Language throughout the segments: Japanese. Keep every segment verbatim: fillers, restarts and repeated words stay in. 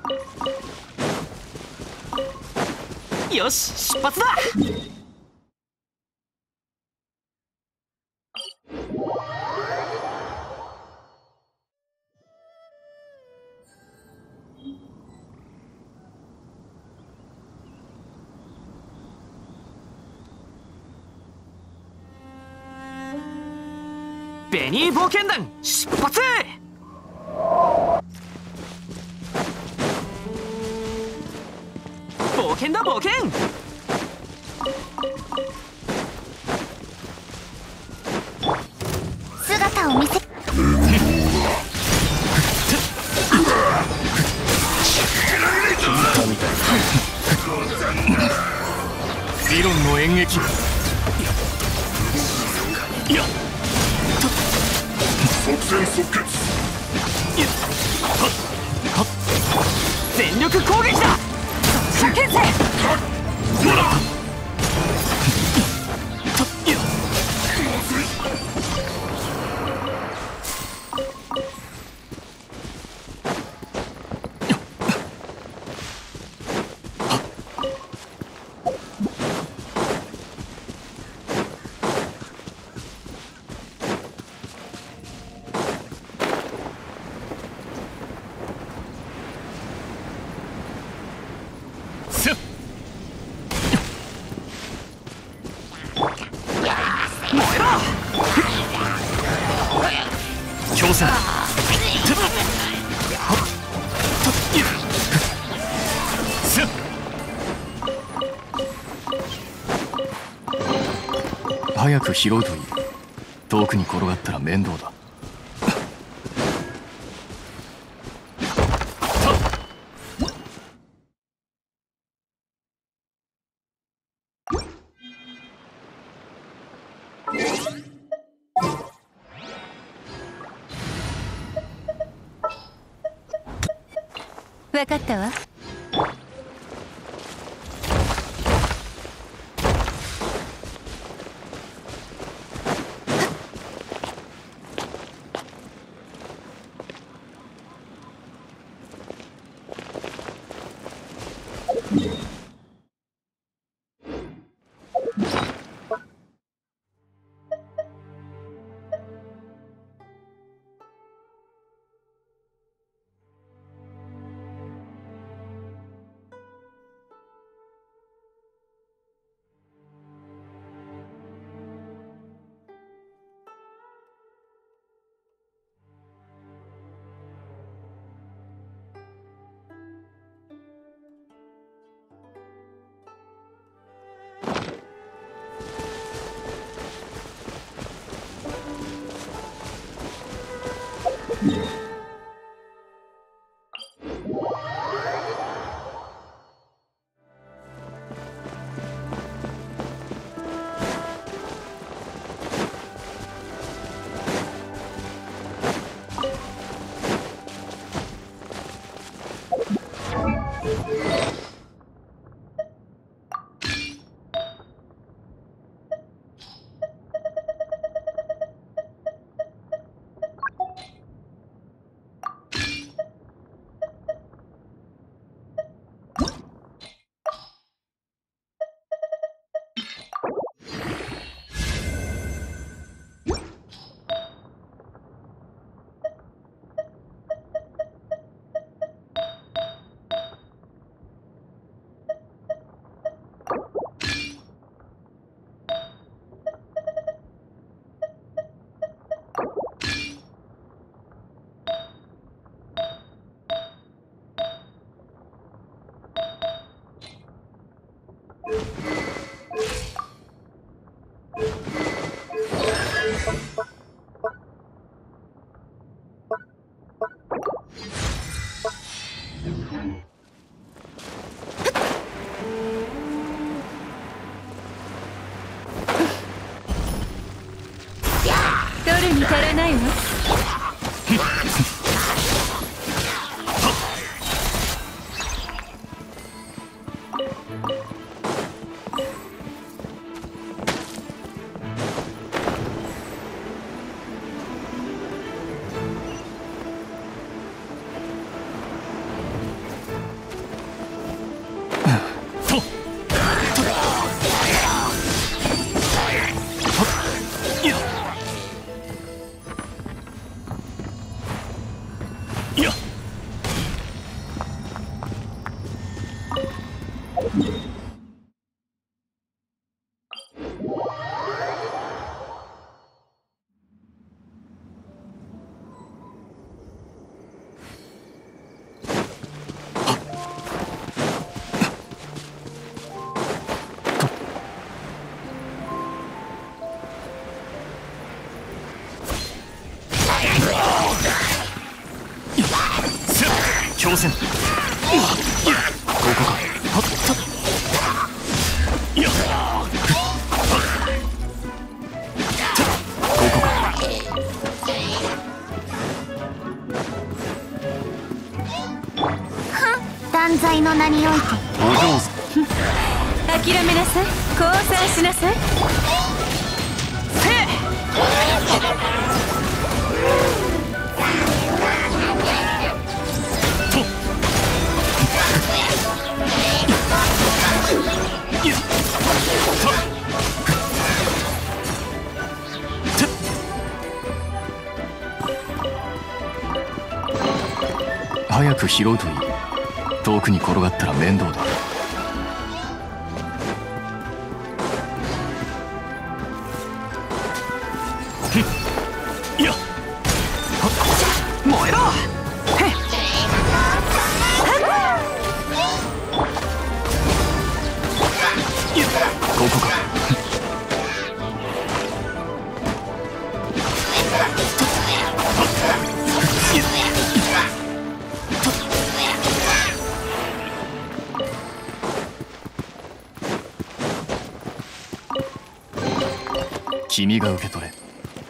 よし、出発だ。ベニー冒険団出発。冒険だ冒険。 姿を見せ理論の演劇。いや即戦即決。 全力攻撃だ。 射剣せもらった強さ。早く拾うといい。遠くに転がったら面倒だ。 分かったわ。 挑戦。ここか。はっといやここか。 断罪の名においてお嬢さん諦めなさい。降参しなさい。 早く拾うといい。遠くに転がったら面倒だ。いや燃えろ。ここか。君が受け取れ。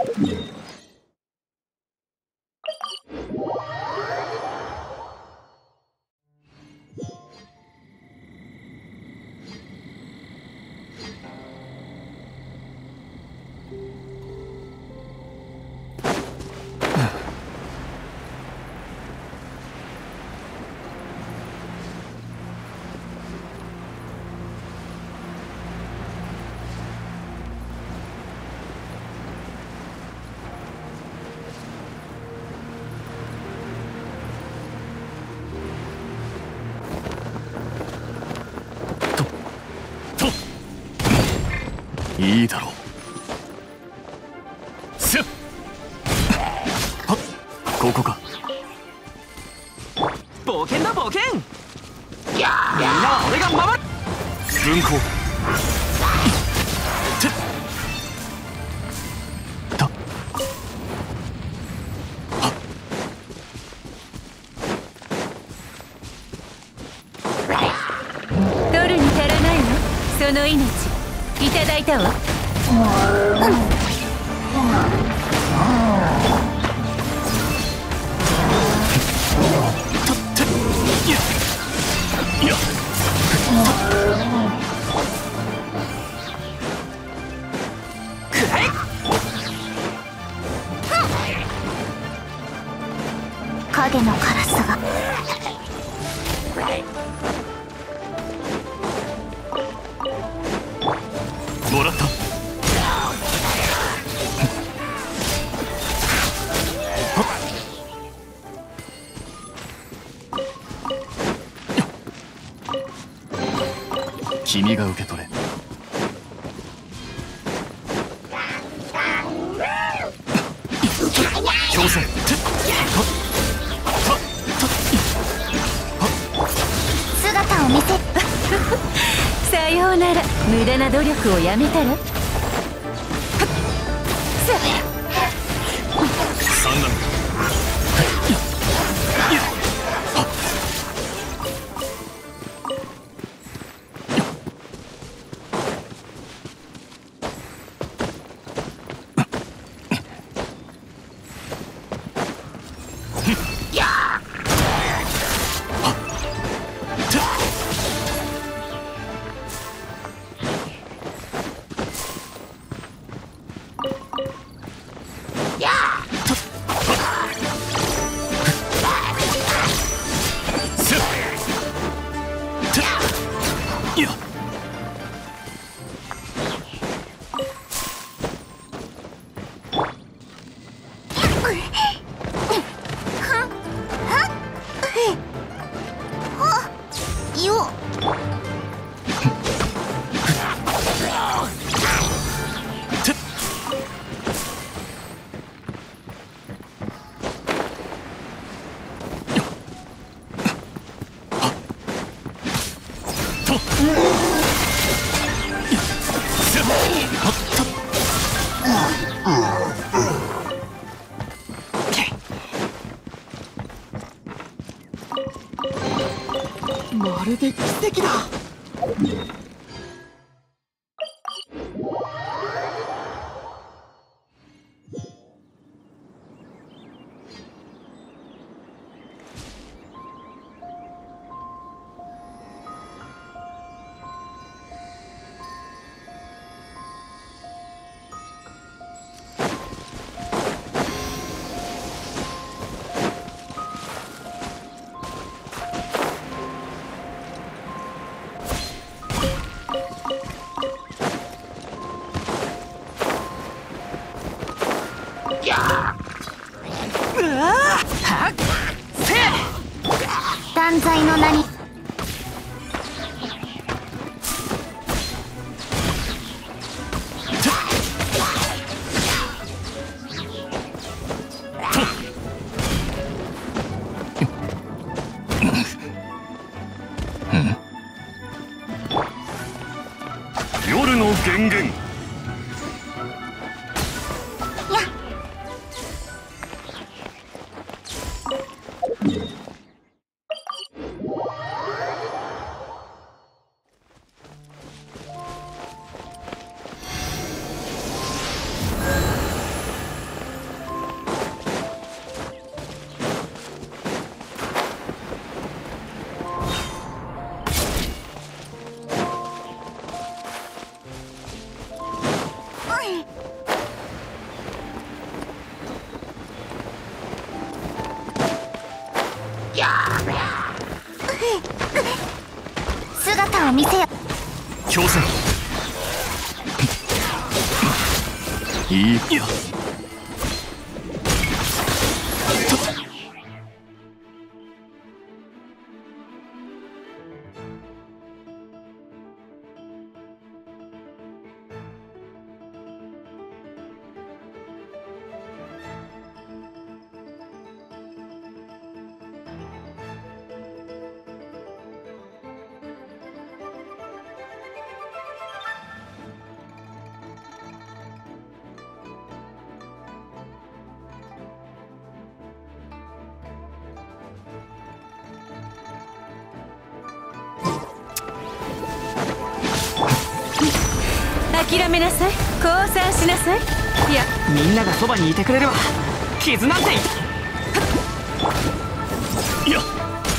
いいだろう。せっはっここか。 冒険だ冒険。みんなは俺が守る。 軍港てっだはっ取るに足らないの。その命いただいたわ。 いやくらえ。 影のカラスがもらった。君が受け取れ。挑戦。 姿を見せさようなら。無駄な努力をやめたら。 三段まるで奇跡だ。 断罪の名に。 夜の源源。 姿を見せよ。 強戦。いいや。 諦めなさい。降参しなさい。 いや、みんながそばにいてくれるわ。傷なんて。 いや。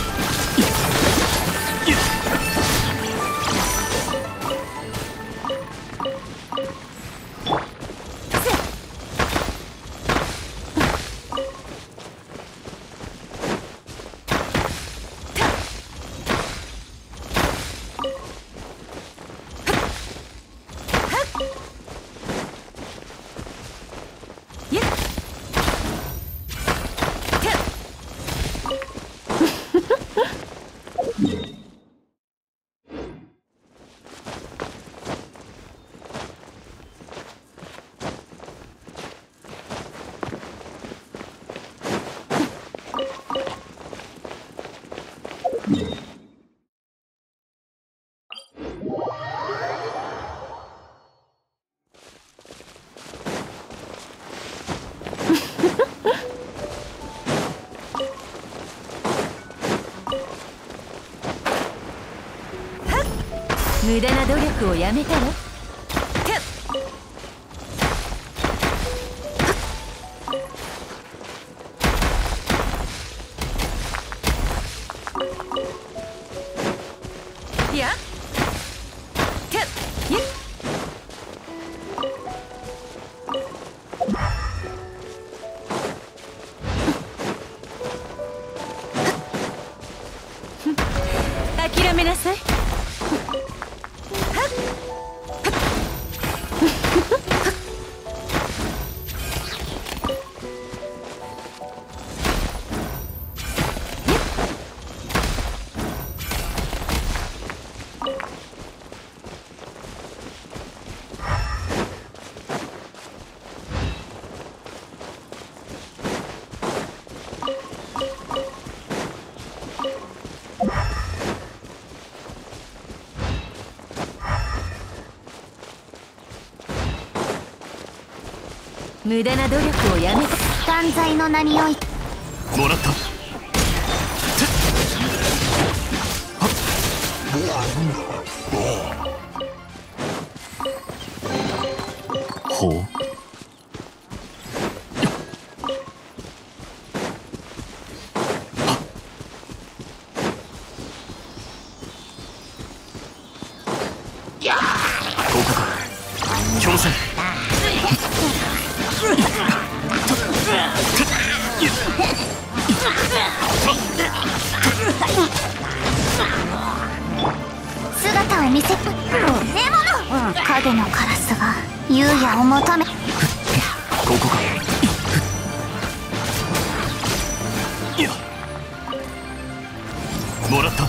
無駄な努力をやめたら。いや諦めなさい。無駄な努力をやめた。断罪の名において。 もらった。はっ。 ほう。ここか。強戦。 姿を見せ、獲物、影のカラスが優也を求め。 ここか。いや、もらった。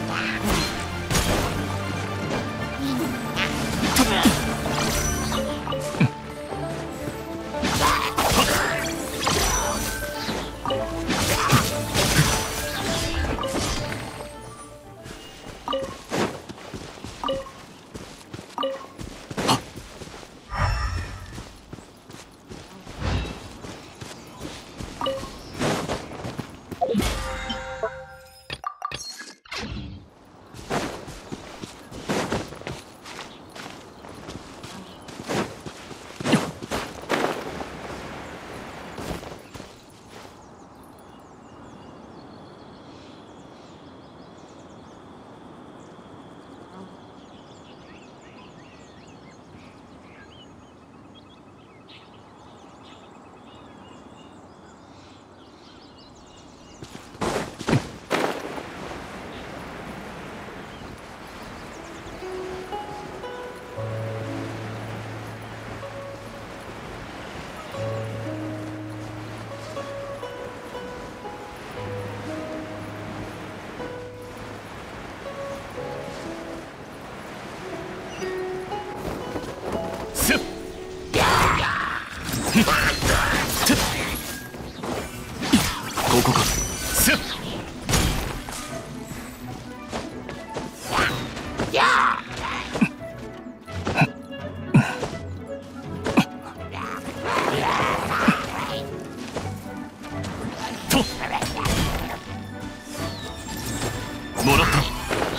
ここか。すっともらった。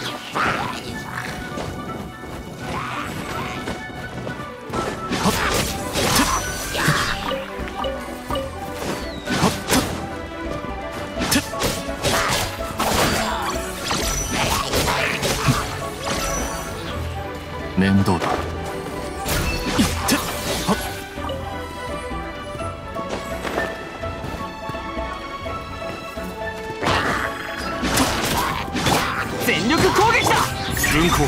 面倒だ。全力攻撃だ。分光。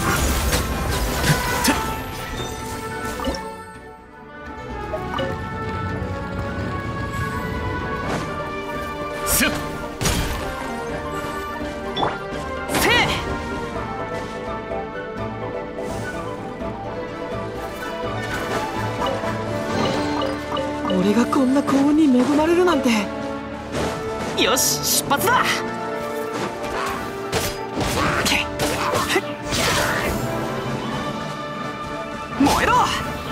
すっ俺がこんな幸運に恵まれるなんて。よし、出発だ。燃えろ。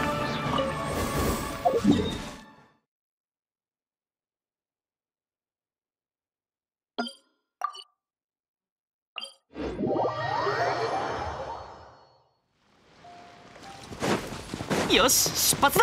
よし、出発だ。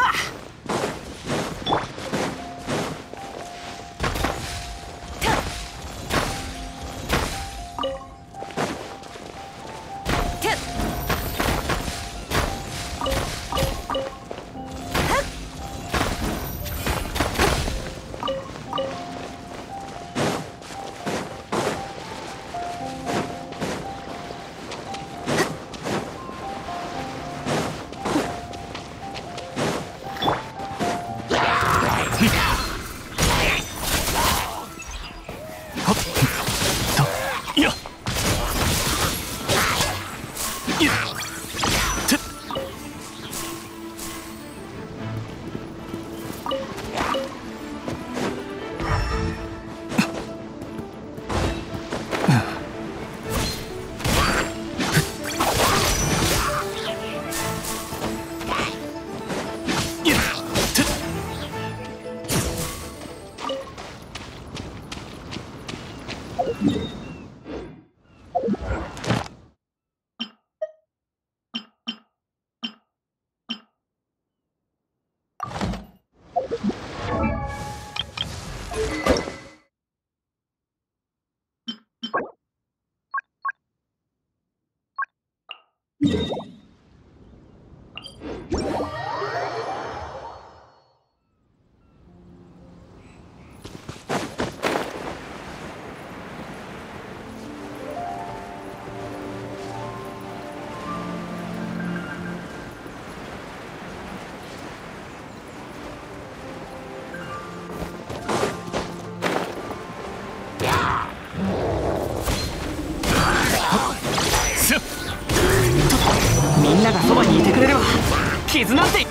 ながそばにいてくれれば傷なんて。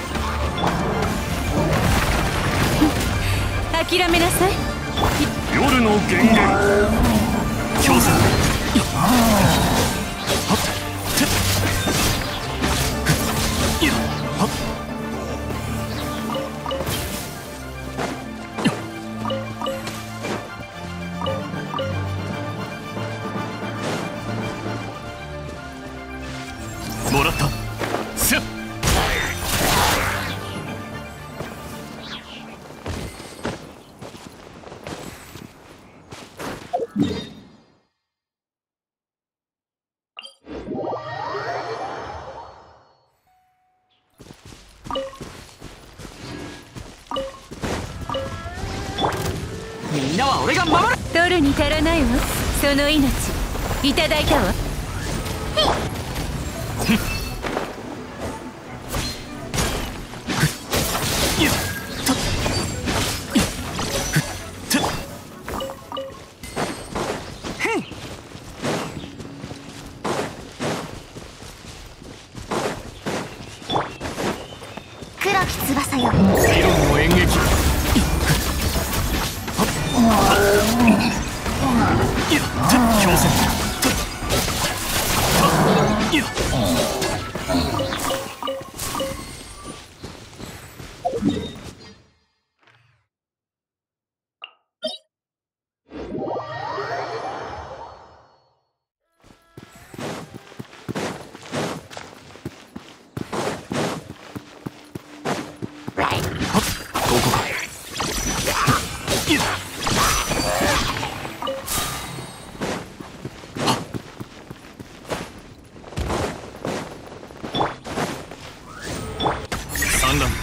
諦めなさい。 夜の源源強制。もらった。せっみんなは俺が守る。 取るに足らないわ。その命いただいたわ。 黒き翼よ。 理論の演劇。強制。ここか。産卵。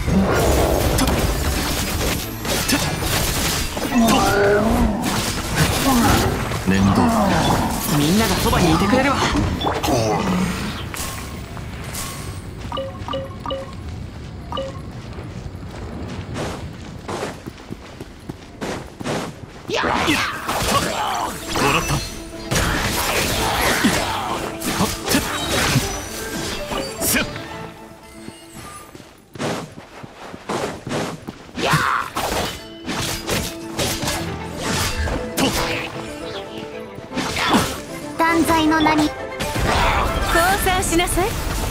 面倒。 みんながそばにいてくれれば。 もらった。せっ断罪の名に降参しなさい。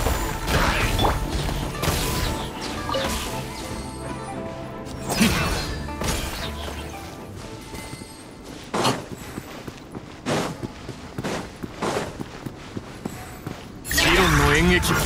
理論の演劇。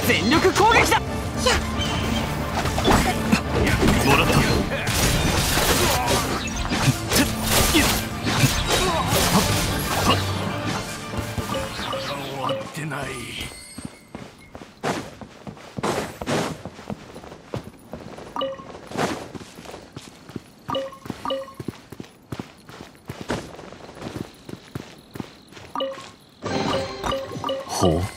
全力攻撃だ。 もらった。終わってない。ほう。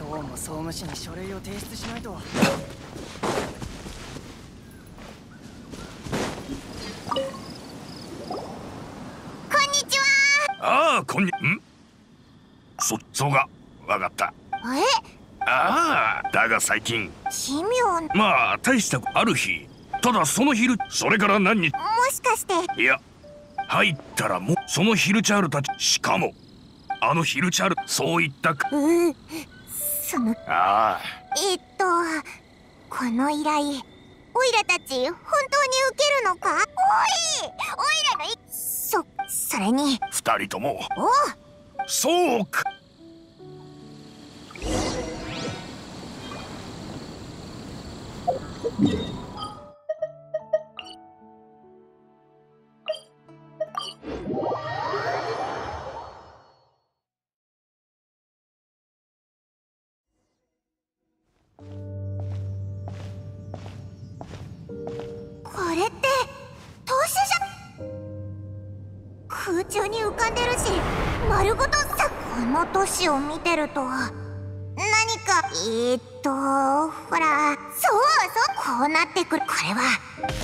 今日も総務士に書類を提出しないと。 ああ、こんに、んそ、そうが、わかった。 え？ ああ、だが最近。 奇妙。 まあ、大したある日。ただその昼、それから何日。 もしかして。 いや、入ったらもう、そのヒルチャールたち、しかも、あのヒルチャール、そう言ったか。 うん。その。 ああ。 えっと、この依頼、オイラたち、本当に受けるのか？おい！オイラのい、そ、それに。 二人とも。 おう。 そうか。 これって投資じゃ。空中に浮かんでるし、丸ごとさ。この都市を見てると何かえー、っとほら、そうそう、こうなってくる。これは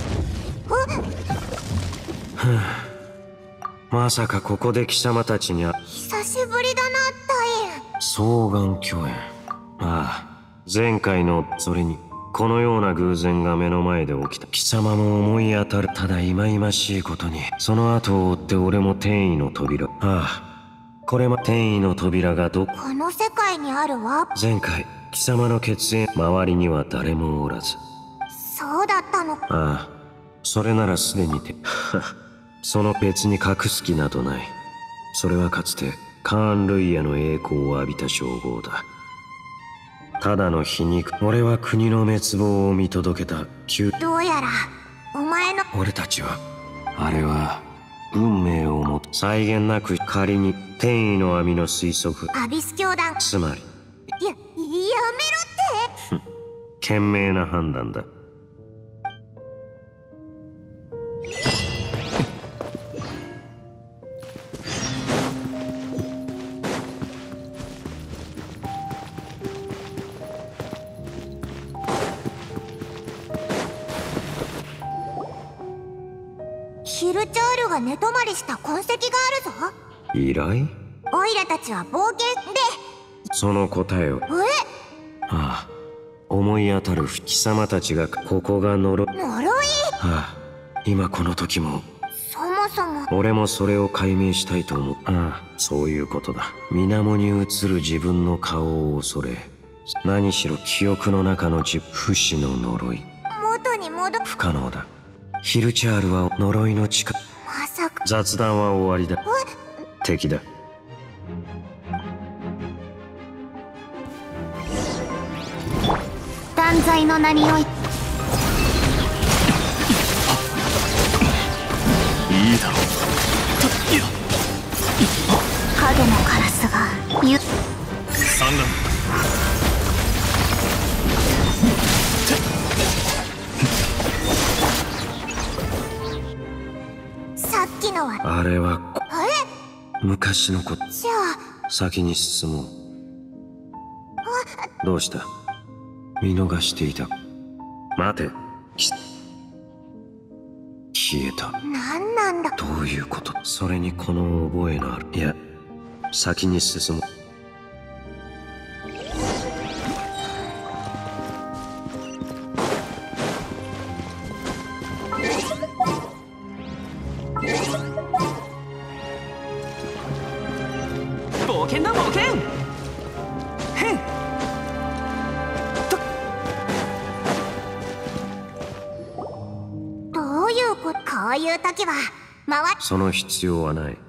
ふぅ、まさかここで貴様たちに。 久しぶりだな、大円。 双眼鏡園。ああ、前回の。それにこのような偶然が目の前で起きた。貴様も思い当たる。ただ忌々しいことに、その後を追って俺も転移の扉。ああ、これも転移の扉がどこの世界にあるわ。 前回貴様の血縁、周りには誰もおらず。 そうだったの。 ああ、それならすでにてその別に隠す気などない。それはかつてカーン・ルイヤの栄光を浴びた称号だ。ただの皮肉。俺は国の滅亡を見届けた旧。 どうやらお前の。 俺たちはあれは運命をも際限なく。仮に転移の網の推測。 アビス教団。 つまりや、やめろって。 賢明な判断だ。 ヒルチャールが寝泊まりした痕跡があるぞ。 依頼？ オイラたちは冒険で。 その答えを。 え？ ああ、思い当たる。貴様たちがここが呪。 呪い？ ああ、今この時も。 そもそも俺もそれを解明したいと思う。ああ、そういうことだ。水面に映る自分の顔を恐れ、何しろ記憶の中の自不死の呪い。 元に戻。 不可能だ。ヒルチャールは呪いの力。 まさか。 雑談は終わりだ。敵だ。 断罪の名におい。 いいだろう。いや、 影のカラスがゆ。 産卵。 さっきのは。 あれはあれ？ 昔のこと。 じゃあ先に進もう。どうした？見逃していた。待て。消えた。 何なんだ。 どういうこと？それにこの覚えのある。いや、先に進む。 冒険だ冒険。へんと。 どういうこと？こういう時は回っ。 その必要はない。 え？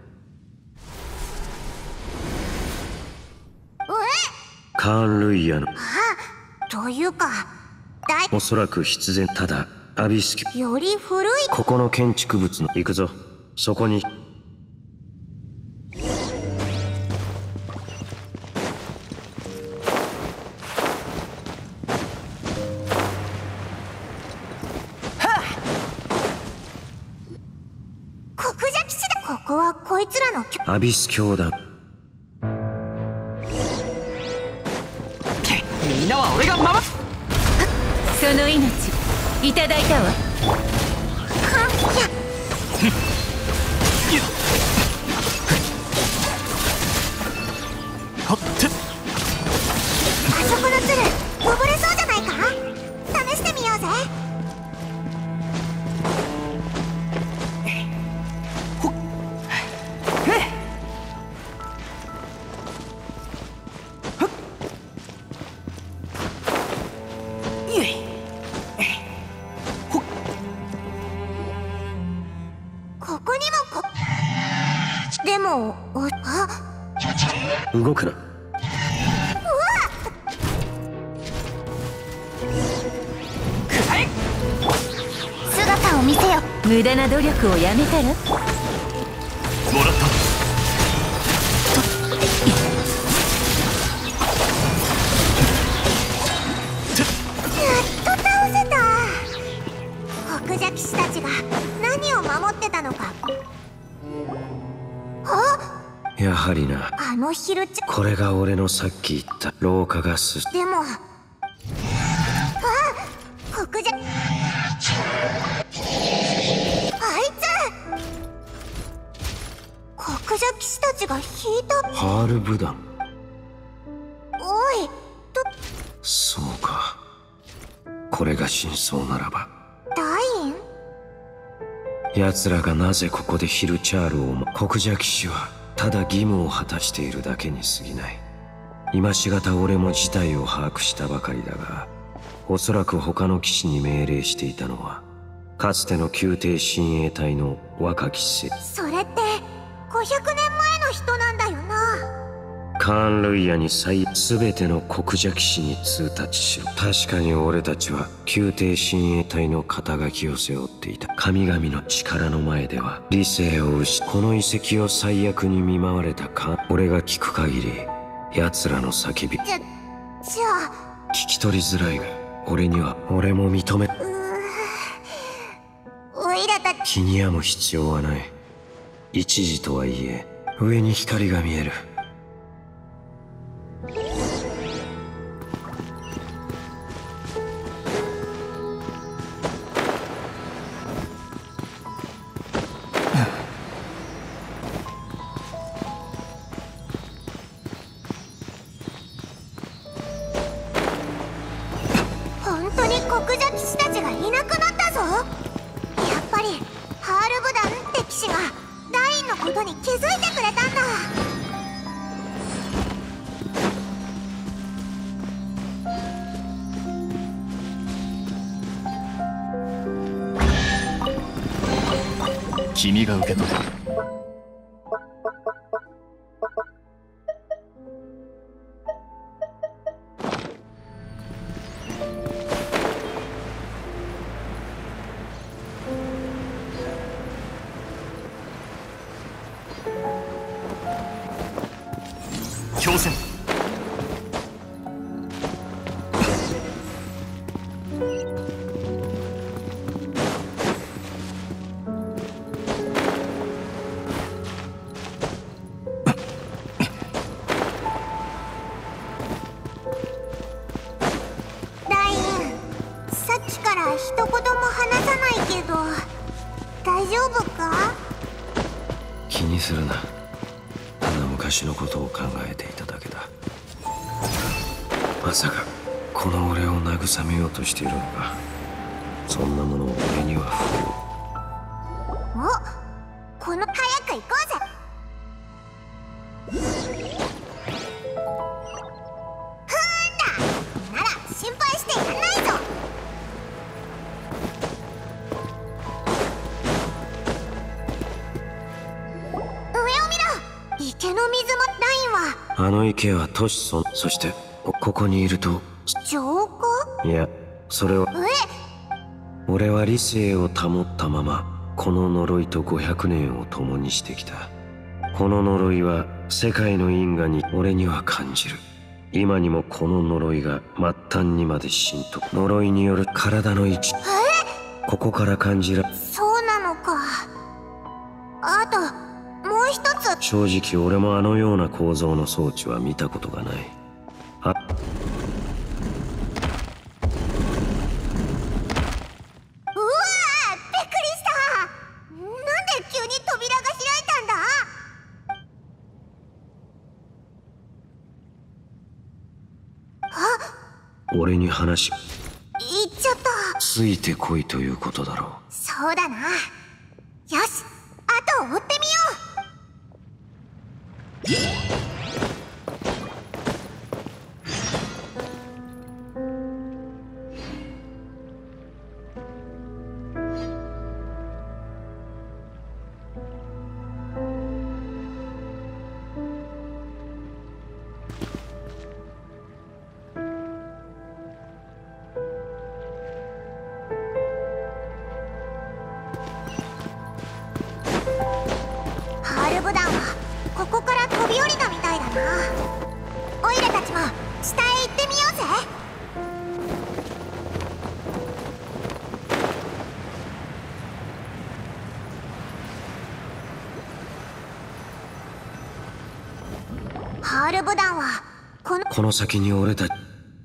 カーン・ルイヤの。 ああ、というか大。 おそらく必然。ただアビスキ。 より古い。 ここの建築物の。行くぞ。そこに。 国者基地だ。ここはこいつらの。 アビス教団。 けいただいたわ。 はっやはってあそこの鶴登れそうじゃないか。試してみようぜ。ここにもこでもおあ動くな。 姿を見せよ。 無駄な努力をやめたら。 もらった倒せた。黒邪騎士たちが何を守ってたのか。あやはりな。 あのヒルチこれが俺のさっき言った廊下がすでもあ黒邪あいつ黒邪騎士たちが引いた。 ハールブダン。 おいとそうか、これが真相ならば。 ダイン奴らがなぜここでヒルチャールをも黒邪騎士はただ義務を果たしているだけに過ぎない。今しがた俺も事態を把握したばかりだが、おそらく他の騎士に命令していたのはかつての宮廷親衛隊の若き士。 それってごひゃくねんまえの人なんだよな。 カーン・ルイヤに最全ての黒邪騎士に通達しろ。確かに俺たちは宮廷親衛隊の肩書きを背負っていた。神々の力の前では理性を失この遺跡を最悪に見舞われたか。俺が聞く限り奴らの叫びじゃじゃあ聞き取りづらいが、俺には俺も認めうーおいらたち気に病む必要はない。一時とはいえ上に光が見える。 本当に黒邪騎士たちがいなくなったぞ。やっぱりハールブダンって騎士がダインのことに気づいてくれたんだ。 君が受け取れ。挑戦。 ダイン、さっきから一言も話さないけど大丈夫か？ 気にするな。ただ昔のことを考えていただけだ。まさかこの俺を慰めようとしているのか。そんなものを俺には不要。 おこの早く行こうぜ。ふーんだなら心配してやんないぞ。上を見ろ。池の水もダインはあの池はトシソン、そしてこここにいると。 浄化？ いや、それはえ俺は理性を保ったままこの呪いとごひゃくねんを共にしてきた。この呪いは世界の因果に俺には感じる。今にもこの呪いが末端にまで浸透。呪いによる体の位置、ここから感じら。 そうなのか。あともう一つ。 正直俺もあのような構造の装置は見たことがない。あ俺に話言っちゃった。 ついてこいということだろう。 そうだな。よし、後を追ってみよう。ハールブ団はここから飛び降りたみたいだな。オイラたちも下へ行ってみようぜ。ハールブ団はこのこの先に俺たち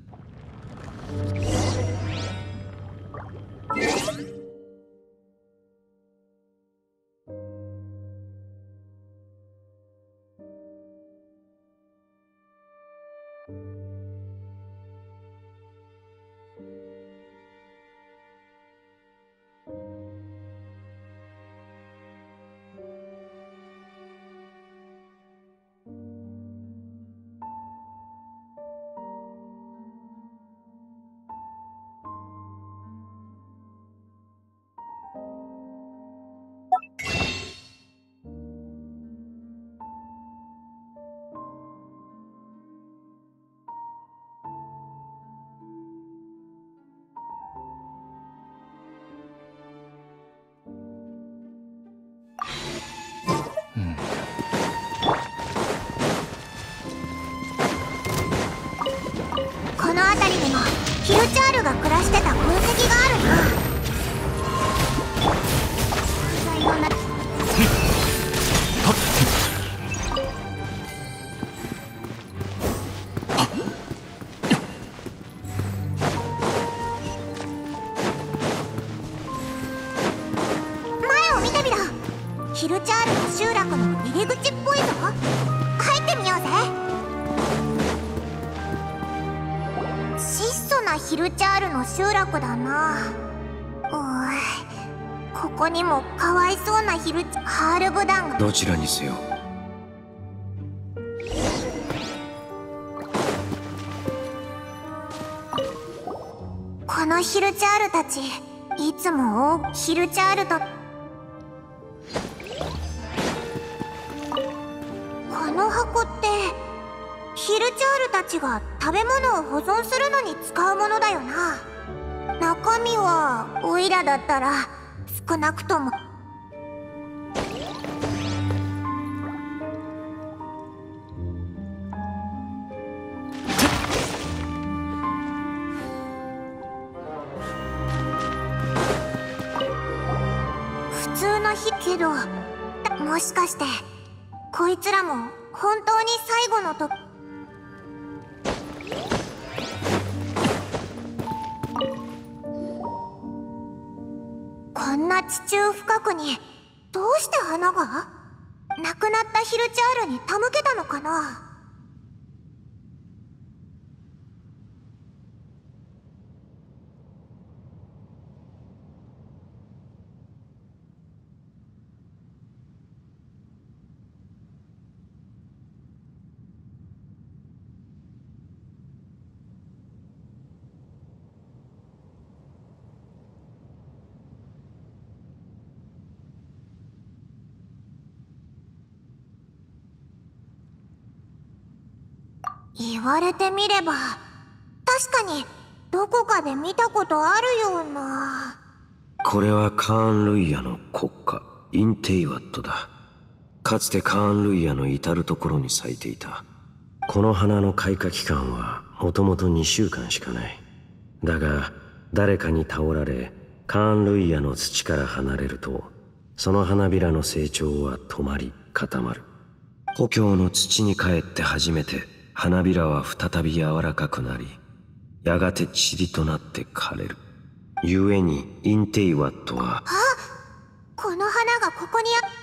この辺りにもヒルチャールが暮らしてた痕跡があるな。存在のな前を見てみろ。ヒルチャールの集落の入り口っぽいぞ。入ってみようぜ。質素なヒルチャールの集落だな。おい、ここにもかわいそうなヒルチハールブ団が。 どちらにせよこのヒルチャールたちいつも大ヒルチャールとこの箱ってヒルチャールたちが食べ物を保存するのに使うものだよな。中身はオイラだったら少なくとも普通の日けど、もしかしてこいつらも本当に最後のとこんな地中深くにどうして花が亡くなったヒルチャールに手向けたのかな。言われてみれば確かにどこかで見たことあるような。 これはカーン・ルイヤの国家インテイワットだ。かつてカーン・ルイヤの至る所に咲いていた。この花の開花期間はもともとにしゅうかんしかない。だが誰かに倒られカーン・ルイヤの土から離れるとその花びらの成長は止まり固まる。故郷の土に帰って初めて花びらは再び柔らかくなり、やがて塵となって枯れる。故にインテイワットは、 この花がここにあ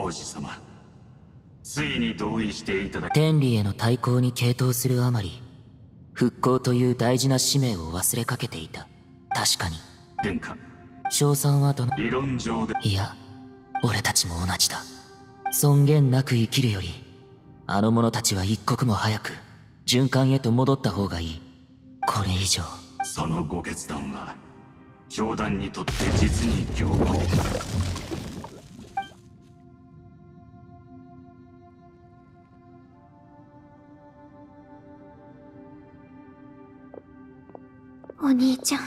王子様、ついに同意していただき、 天理への対抗に傾倒するあまり、復興という大事な使命を忘れかけていた。確かに殿下、 称賛はどの理論上で、 いや、俺たちも同じだ。尊厳なく生きるより、あの者たちは一刻も早く循環へと戻った方がいい。これ以上。 そのご決断は教団にとって実に強硬。 お兄ちゃん。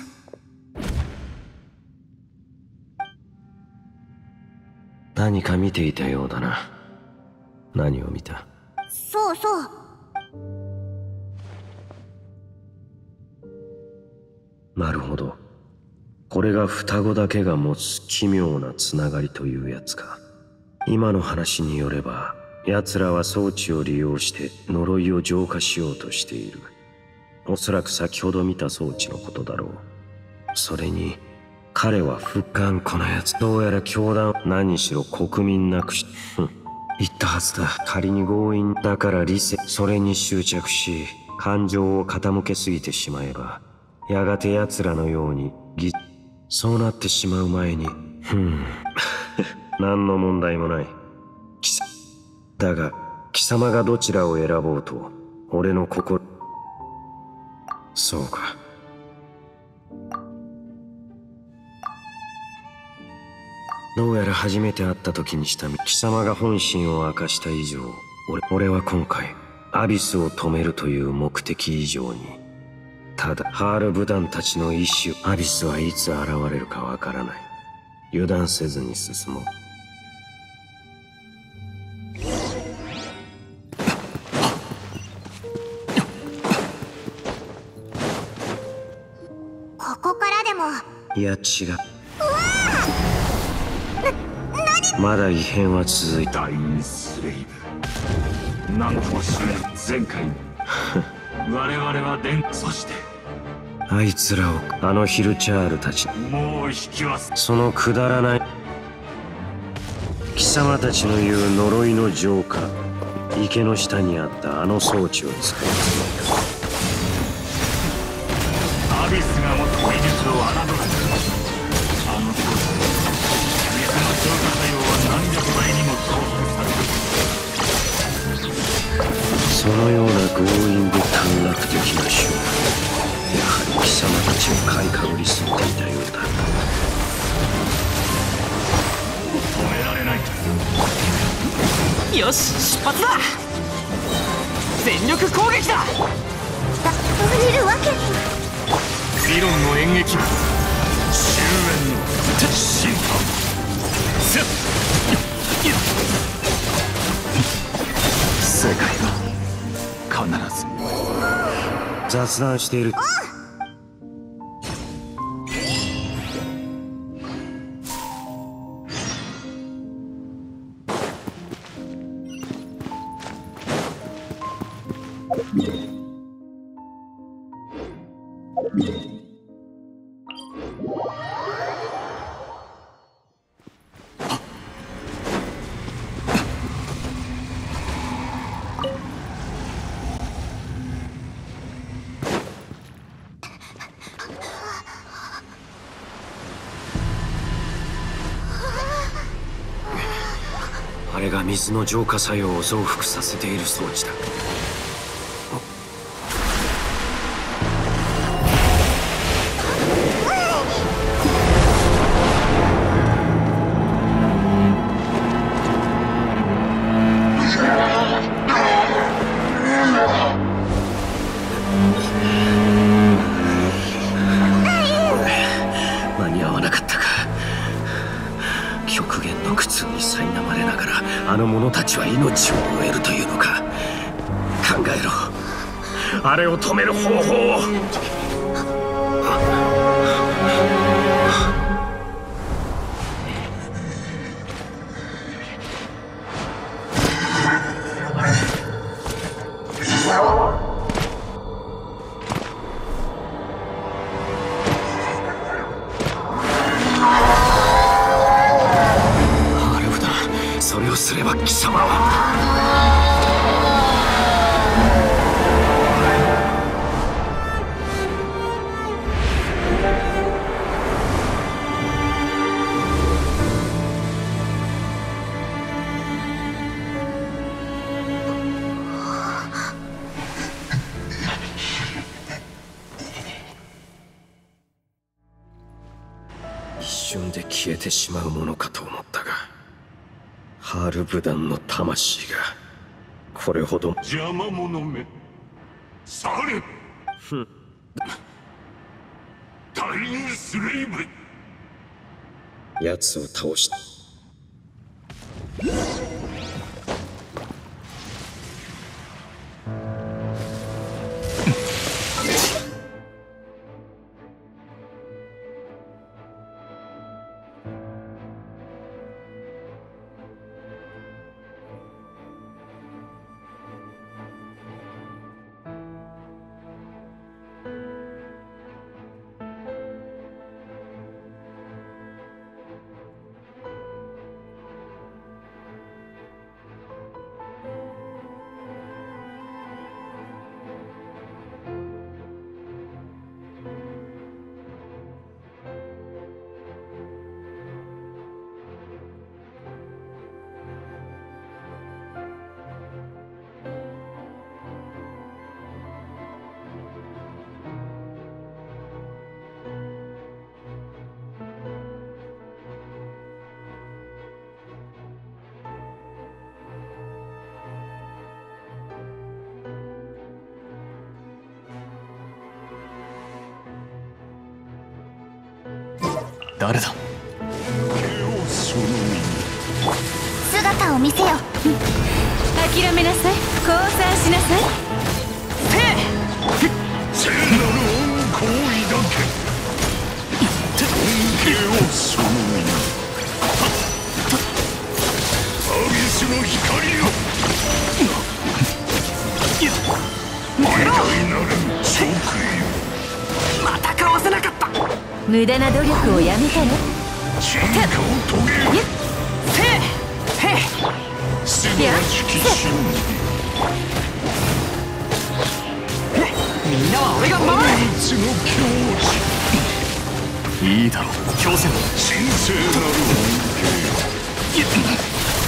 何か見ていたようだな。何を見た？ そうそう。 なるほど。これが双子だけが持つ奇妙なつながりというやつか。今の話によれば、奴らは装置を利用して呪いを浄化しようとしている。おそらく先ほど見た装置のことだろう。それに彼は不頑固なやつ。どうやら教団、何しろ国民なくし、ふん、言ったはずだ。仮に強引だから理性、それに執着し感情を傾けすぎてしまえば、やがて奴らのようにぎそうなってしまう前に、ふん何の問題もない。貴様だが貴様がどちらを選ぼうと俺の心、そうか。どうやら初めて会った時にした貴様が本心を明かした以上、俺俺は今回アビスを止めるという目的以上に、ただハールブダンたちの意志を、アビスはいつ現れるかわからない。油断せずに進もう。 ここからでも。 いや違う。まだ異変は続いて、 ダインスレイブ、なんとも知れない。前回我々は伝、そしてあいつらを、あのヒルチャールたち、 もう引き忘れ、 そのくだらない、貴様たちの言う呪いの浄化、池の下にあったあの装置を使い、 アビスが持つ技術を侮る。あの時、水の浄化作用は何百倍にも増幅される。 そのような強引で短絡的な手段、やはり貴様たちを買いかぶりすぎていたようだ。 止められない。 よし、出発だ。全力攻撃だ。 だ触れるわけに。 理論の演劇部、終焉の審判。 世界は必ず。 雑談している。あれが水の浄化作用を増幅させている装置だ。間に合わなかったか。極限の苦痛に苛まれながらあの者たちは命を終えるというのか。考えろ、あれを止める方法を。それをすれば貴様は一瞬で消えてしまうものかと思ったが、ハールブダンの魂がこれほど。 邪魔者め去れ。タイムスレイブ。 奴を倒した。 誰だ。 姿を見せよ。 諦めなさい。降参しなさい。 聖なる恩子を抱け。恩恵をその身に。アビスの光よ。偉大なる職よ。 またかわせなかった。 無駄な努力をやめたら。 進化を遂げよ。素晴らしき真理。 みんなは俺が守る。 唯一の教師。 いいだろう、強戦。 神聖なる恩恵。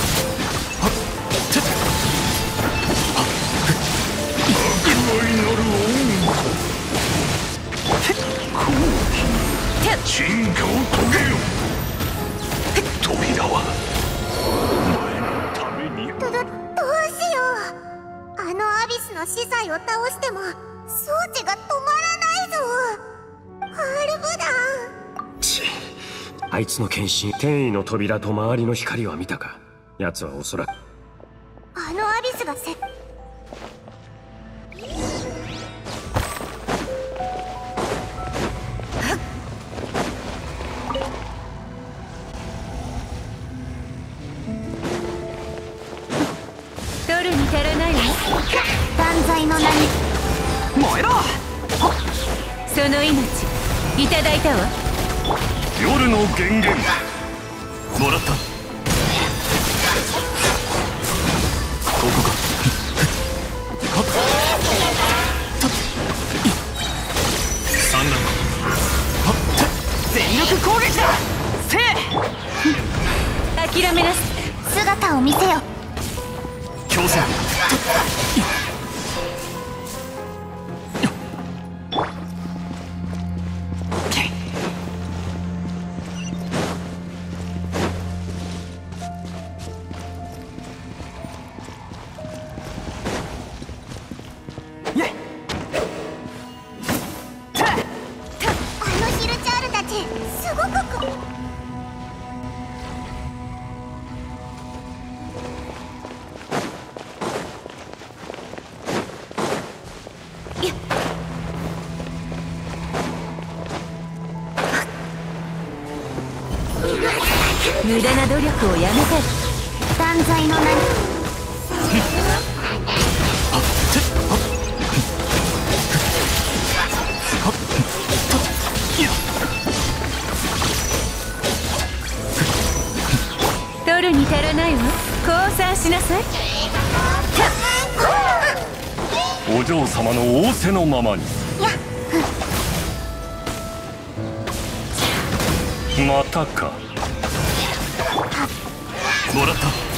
悪愛なる恩子。好機進化を遂げよ。扉はお前のために。 どどどうしよう。あのアビスの司祭を倒しても装置が止まらないぞ。ハールブダン。 ちあいつの献身。天意の扉と周りの光は見たか。奴はおそらくあのアビスがせ取るに足らないわ。 断罪の名に燃えろ。 その命いただいたわ。 夜の源源もらった。ここか。三段全力攻撃だ。せ諦めなさい。 姿を見せよ。 強戦。 あのヒルチャールたちすごくく無駄な努力をやめたら。 断罪の名に取るに足らないわ。 降参しなさい。 お嬢様の仰せのままに。またか。 もらった。